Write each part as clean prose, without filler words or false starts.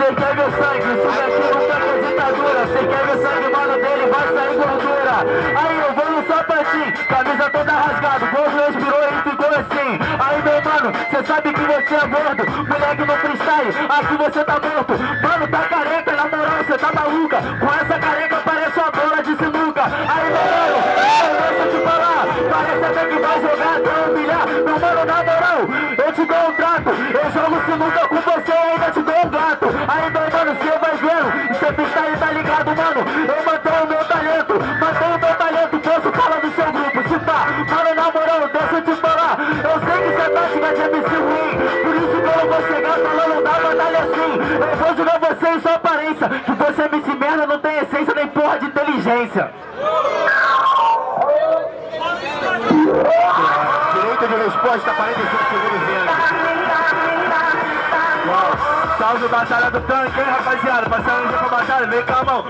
Cê quer meu sangue, isso daqui nunca é ditadura. Cê quer meu sangue, mano, dele vai sair gordura. Aí eu vou no sapatinho, camisa toda rasgada, gordo respirou e ficou assim. Aí meu mano, cê sabe que você é gordo, moleque no freestyle, aqui você tá morto. Mano, tá careca, na moral, cê tá maluca. Com essa careca parece uma bola de sinuca. Aí meu mano, deixa eu te falar, parece até que vai jogar até humilhar. Meu mano, na moral, eu te dou um trato, eu jogo sinuca com você e ainda te dou um gato. Aí meu mano, cê vai vendo, cê freestyle tá ligado, mano, eu mantenho o meu talento, mantenho o meu talento, posso falar do seu grupo, se tá. Mano, na moral, deixa eu te falar, eu sei que cê tá chegando de MC ruim, por isso que eu não vou chegar falando da batalha assim. Eu vou jogar você em sua aparência, que você MC merda não tem essência nem porra de inteligência. Direito de resposta, 45 segundos. Salve batalha do tanque, hein, rapaziada? Passando dia pra batalha, vem com a mão,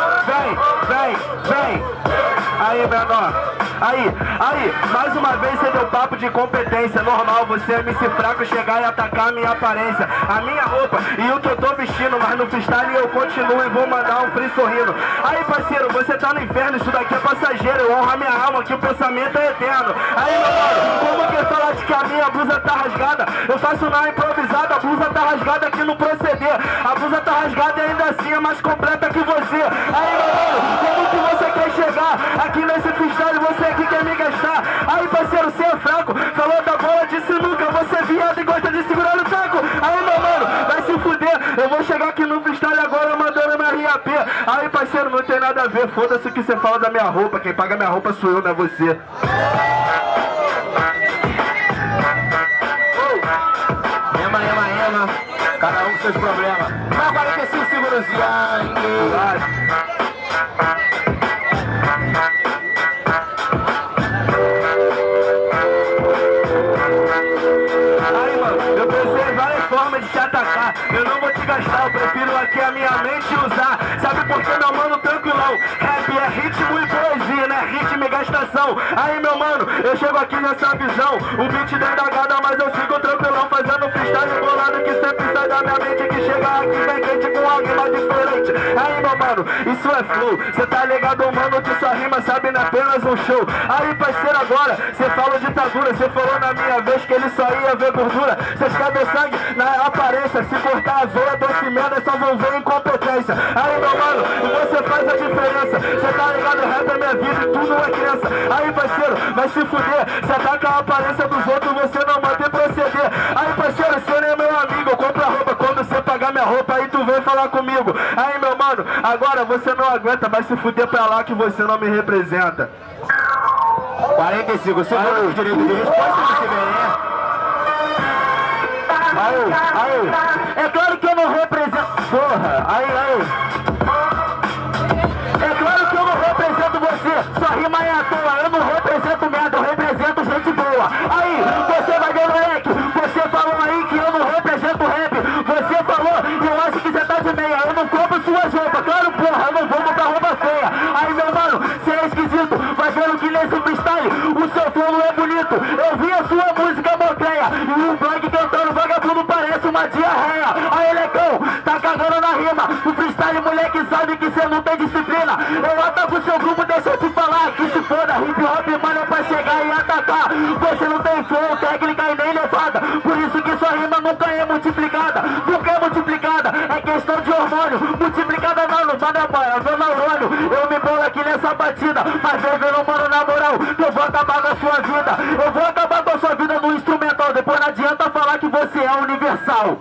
vem. Aí, menor. Aí, mais uma vez você deu papo de competência. Normal você é MC fraco chegar e atacar a minha aparência, a minha roupa e o que eu tô vestindo. Mas no freestyle eu continuo e vou mandar um free sorrindo. Aí, parceiro, você tá no inferno, isso daqui é passageiro. Eu honro a minha alma, que o pensamento é eterno. Aí, meu mano, como que fala de que a minha blusa tá rasgada? Eu faço na improvisada, a blusa tá rasgada aqui no proceder. A blusa tá rasgada e ainda assim é mais completa que você. Aí, meu mano, como que você quer chegar aqui nesse freestyle? Você aqui quer me gastar. Aí, parceiro, você é fraco, falou da bola de sinuca, você é viado e gosta de segurar no taco. Aí, meu mano, vai se fuder. Eu vou chegar aqui no freestyle agora mandando minha RAP. Aí, parceiro, não tem nada a ver, foda-se o que você fala da minha roupa. Quem paga minha roupa sou eu, não é você. Ema, cada um com seus problemas. Mais 45 segundos, Aí, mano, eu pensei em várias formas de te atacar. Eu não vou te gastar, eu prefiro aqui a minha mente usar. Sabe por que, meu mano, tranquilão? Rap é ritmo e poesia, né? Ritmo e gastação. Aí, meu mano, eu chego aqui nessa visão. O beat dentro da gada, mas eu sigo tranquilão, fazendo freestyle bolado que sempre sai da minha mente. Que chega aqui bem quente com alguém mais diferente. Aí, meu mano, isso é flow. Cê tá ligado, mano, que sua rima sabe não é apenas um show. Aí, parceiro, agora, cê fala ditadura. Cê falou na minha vez que ele só ia ver gordura. Cês querem sangue na aparência. Se cortar a veia desse merda, só vão ver incompetência. Aí, meu mano, você faz a diferença. Cê tá ligado, rap é minha vida e tudo é crença. Aí, parceiro, vai se fuder. Cê ataca a aparência dos outros, você não mantém proceder. Aí, parceiro, cê não é meu amigo. Eu compro a roupa, quando cê pagar minha roupa, aí tu vem falar comigo. Aí, meu mano, agora você não aguenta. Vai se fuder pra lá que você não me representa. 45 segundos, direito de resposta, você vem, Aí, é claro que eu não represento. Porra, aí. É claro que eu não represento você. Sua rima é à toa. Eu não represento merda, eu represento gente boa. Aí, você vai ver, moleque. Você falou aí que eu não represento rap. Você falou e eu acho que você tá de meia. Eu não compro suas roupas. Claro, porra, eu não vou comprar roupa feia. Aí, meu mano, você é esquisito. Vai vendo que nesse freestyle o seu flow não é bonito. Eu vi a sua música mocreia e um blog cantando vagabundo parece uma diarreia. Aí, lecão, tá cagando na rima. O freestyle, moleque, sabe que você não tem disciplina. Eu ataco o seu grupo, deixa eu te falar. Que se foda, hip hop, mano, é pra chegar e atacar. Você não tem flow, técnica e nem levada. Por isso que sua rima nunca é multiplicada. Nunca é multiplicada, é questão de hormônio. Multiplicada não, mano, é meu neurônio. Eu me bolo aqui nessa batida. Mas eu vendo, mano, na moral, que eu vou acabar com a sua vida. Eu vou acabar com a sua vida no instrumental. Depois não adianta falar que você é universal.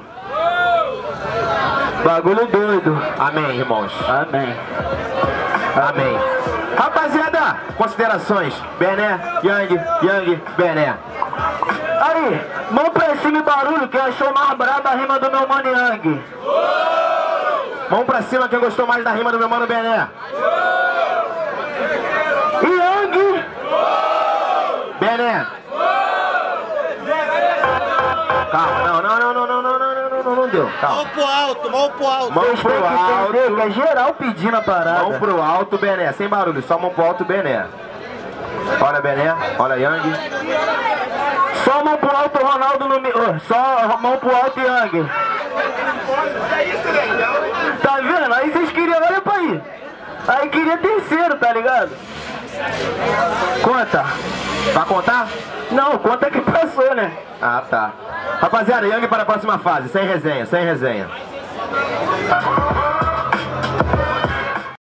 Bagulho doido. Amém, irmãos. Amém. Amém. Rapaziada, considerações. Bené, Yang, Bené. Aí, mão pra cima e barulho, que achou mais braba a rima do meu mano Yang. Mão pra cima, quem gostou mais da rima do meu mano Bené. Yang. Bené. Calma, não deu. Calma. Mão pro alto. Mão pro alto. É geral pedindo a parada. Mão pro alto, Bené. Sem barulho, só mão pro alto, Bené. Olha Bené, olha Yang. Só mão pro alto, Ronaldo no... Só mão pro alto, Yang. É isso, velho. Tá vendo? Aí vocês queriam, olha pra aí. Aí queria terceiro, tá ligado? Conta. Vai contar? Não, conta que passou, né? Ah, tá. Rapaziada, Yang para a próxima fase. Sem resenha, sem resenha.